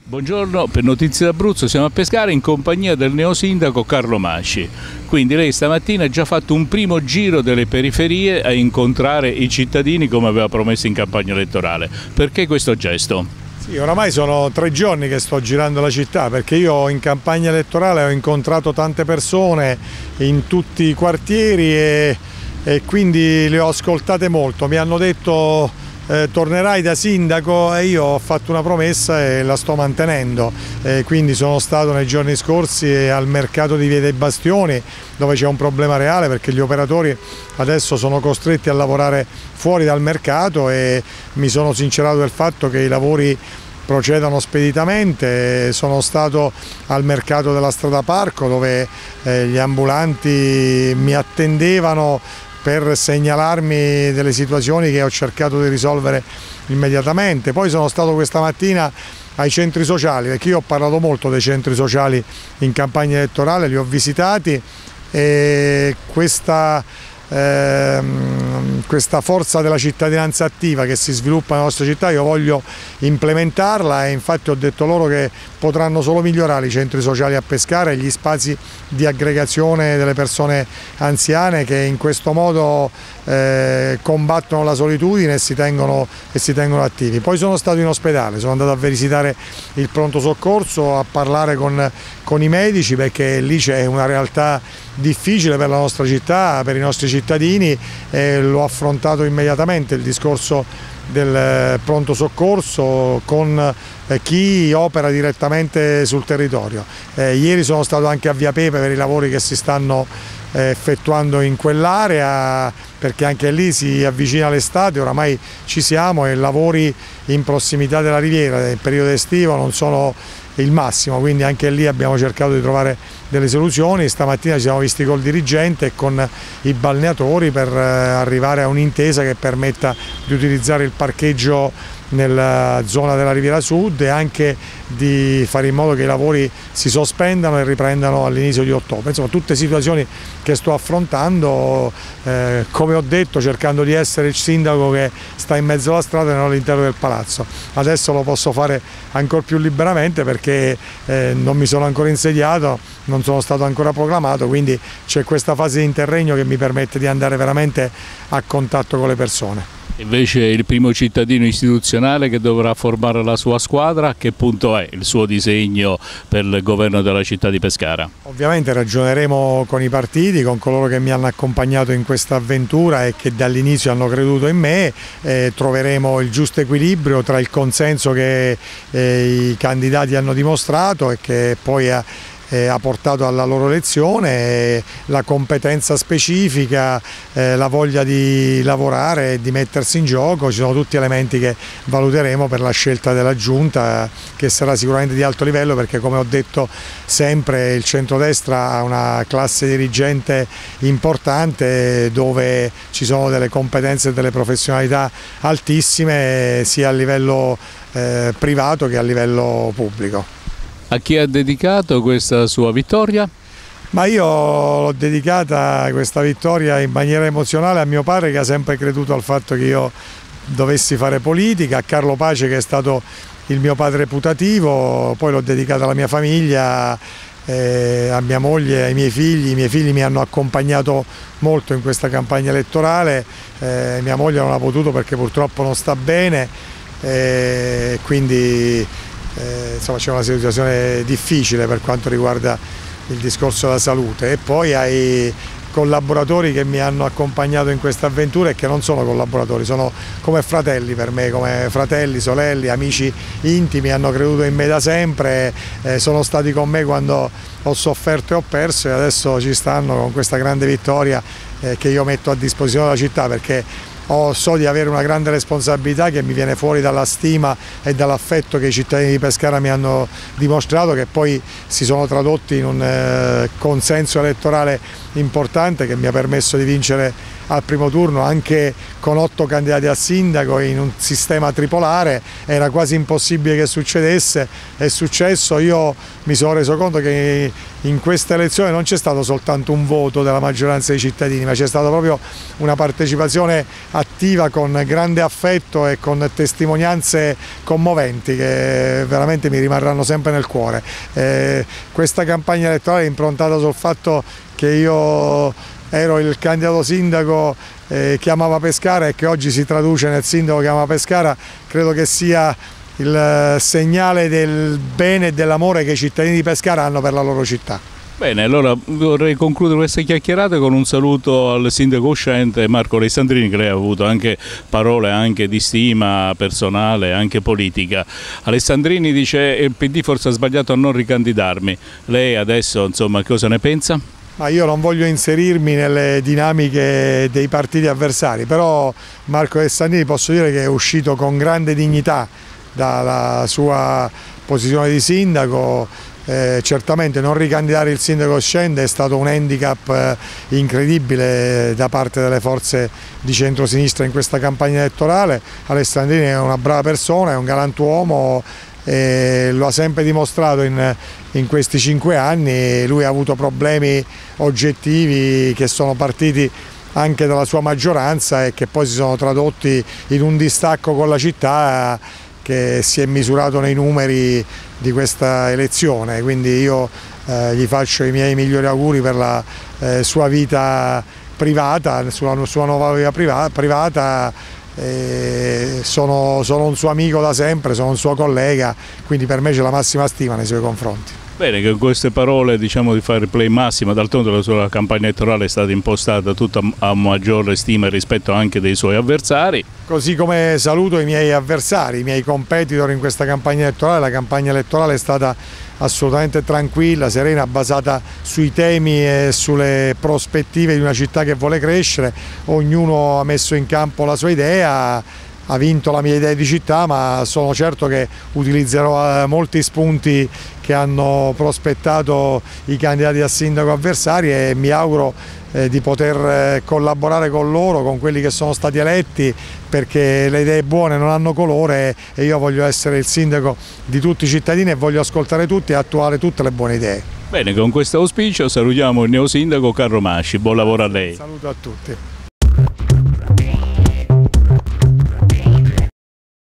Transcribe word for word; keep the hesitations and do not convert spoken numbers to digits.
Buongiorno, per Notizie d'Abruzzo siamo a Pescara in compagnia del neosindaco Carlo Masci. Quindi lei stamattina ha già fatto un primo giro delle periferie a incontrare i cittadini come aveva promesso in campagna elettorale. Perché questo gesto? Sì, oramai sono tre giorni che sto girando la città, perché io in campagna elettorale ho incontrato tante persone in tutti i quartieri e, e quindi le ho ascoltate molto. Mi hanno detto Eh, tornerai da sindaco e io ho fatto una promessa e la sto mantenendo, eh, quindi sono stato nei giorni scorsi al mercato di Via dei Bastioni, dove c'è un problema reale perché gli operatori adesso sono costretti a lavorare fuori dal mercato e mi sono sincerato del fatto che i lavori procedano speditamente. Sono stato al mercato della Strada Parco dove eh, gli ambulanti mi attendevano per segnalarmi delle situazioni che ho cercato di risolvere immediatamente. Poi sono stato questa mattina ai centri sociali, perché io ho parlato molto dei centri sociali in campagna elettorale, li ho visitati e questa, ehm, questa forza della cittadinanza attiva che si sviluppa nella nostra città io voglio implementarla e infatti ho detto loro che potranno solo migliorare i centri sociali a Pescara e gli spazi di aggregazione delle persone anziane che in questo modo eh, combattono la solitudine e si, tengono, e si tengono attivi. Poi sono stato in ospedale, sono andato a visitare il pronto soccorso, a parlare con, con i medici perché lì c'è una realtà difficile per la nostra città, per i nostri cittadini e l'ho affrontato immediatamente il discorso del pronto soccorso con chi opera direttamente sul territorio. Eh, ieri sono stato anche a Via Pepe per i lavori che si stanno eh, effettuando in quell'area perché anche lì si avvicina l'estate, oramai ci siamo e lavori in prossimità della riviera nel periodo estivo non sono il massimo, quindi anche lì abbiamo cercato di trovare delle soluzioni. Stamattina ci siamo visti col dirigente e con i balneatori per arrivare a un'intesa che permetta di utilizzare il parcheggio nella zona della Riviera Sud e anche di fare in modo che i lavori si sospendano e riprendano all'inizio di ottobre. Insomma, tutte situazioni che sto affrontando, eh, come ho detto, cercando di essere il sindaco che sta in mezzo alla strada e non all'interno del palazzo. Adesso lo posso fare ancora più liberamente perché eh, non mi sono ancora insediato, non sono stato ancora proclamato, quindi c'è questa fase di interregno che mi permette di andare veramente a contatto con le persone. Invece il primo cittadino istituzionale che dovrà formare la sua squadra, a che punto è il suo disegno per il governo della città di Pescara? Ovviamente ragioneremo con i partiti, con coloro che mi hanno accompagnato in questa avventura e che dall'inizio hanno creduto in me, eh, troveremo il giusto equilibrio tra il consenso che eh, i candidati hanno dimostrato e che poi ha Eh, ha portato alla loro elezione, eh, la competenza specifica, eh, la voglia di lavorare e di mettersi in gioco, ci sono tutti elementi che valuteremo per la scelta della giunta che sarà sicuramente di alto livello perché come ho detto sempre il centrodestra ha una classe dirigente importante dove ci sono delle competenze e delle professionalità altissime sia a livello eh, privato che a livello pubblico. A chi ha dedicato questa sua vittoria? Ma io l'ho dedicata questa vittoria in maniera emozionale a mio padre che ha sempre creduto al fatto che io dovessi fare politica, a Carlo Pace che è stato il mio padre putativo, poi l'ho dedicata alla mia famiglia, eh, a mia moglie, ai miei figli. I miei figli mi hanno accompagnato molto in questa campagna elettorale, eh, mia moglie non ha potuto perché purtroppo non sta bene, eh, quindi Eh, insomma c'è una situazione difficile per quanto riguarda il discorso della salute e poi ai collaboratori che mi hanno accompagnato in questa avventura e che non sono collaboratori, sono come fratelli per me, come fratelli, sorelle, amici intimi, hanno creduto in me da sempre, eh, sono stati con me quando ho sofferto e ho perso e adesso ci stanno con questa grande vittoria eh, che io metto a disposizione della città perché Oh, so di avere una grande responsabilità che mi viene fuori dalla stima e dall'affetto che i cittadini di Pescara mi hanno dimostrato, che poi si sono tradotti in un eh, consenso elettorale importante che mi ha permesso di vincere al primo turno anche con otto candidati a sindaco in un sistema tripolare. Era quasi impossibile che succedesse, è successo. Io mi sono reso conto che in questa elezione non c'è stato soltanto un voto della maggioranza dei cittadini, ma c'è stata proprio una partecipazione attiva con grande affetto e con testimonianze commoventi che veramente mi rimarranno sempre nel cuore. Eh, questa campagna elettorale è improntata sul fatto che io ero il candidato sindaco eh, che amava Pescara e che oggi si traduce nel sindaco che ama Pescara, credo che sia il segnale del bene e dell'amore che i cittadini di Pescara hanno per la loro città. Bene, allora vorrei concludere queste chiacchierate con un saluto al sindaco uscente Marco Alessandrini, che lei ha avuto anche parole anche di stima personale, anche politica. Alessandrini dice: il P D forse ha sbagliato a non ricandidarmi. Lei adesso, insomma, cosa ne pensa? Ma io non voglio inserirmi nelle dinamiche dei partiti avversari, però Marco Alessandrini posso dire che è uscito con grande dignità dalla sua posizione di sindaco. Eh, certamente non ricandidare il sindaco uscente è stato un handicap eh, incredibile da parte delle forze di centrosinistra in questa campagna elettorale. Alessandrini è una brava persona, è un galantuomo, e lo ha sempre dimostrato in, in questi cinque anni. Lui ha avuto problemi oggettivi che sono partiti anche dalla sua maggioranza e che poi si sono tradotti in un distacco con la città che si è misurato nei numeri di questa elezione, quindi io eh, gli faccio i miei migliori auguri per la eh, sua vita privata, sulla sua nuova vita privata, privata eh, sono, sono un suo amico da sempre, sono un suo collega, quindi per me c'è la massima stima nei suoi confronti. Bene, con queste parole diciamo di fare play massima, d'altronde la sua campagna elettorale è stata impostata tutta a maggiore stima rispetto anche dei suoi avversari. Così come saluto i miei avversari, i miei competitor in questa campagna elettorale. La campagna elettorale è stata assolutamente tranquilla, serena, basata sui temi e sulle prospettive di una città che vuole crescere. Ognuno ha messo in campo la sua idea, ha vinto la mia idea di città, ma sono certo che utilizzerò molti spunti che hanno prospettato i candidati a sindaco avversari e mi auguro eh, di poter eh, collaborare con loro, con quelli che sono stati eletti, perché le idee buone non hanno colore e io voglio essere il sindaco di tutti i cittadini e voglio ascoltare tutti e attuare tutte le buone idee. Bene, con questo auspicio salutiamo il neosindaco Carlo Masci, buon lavoro a lei. Saluto a tutti.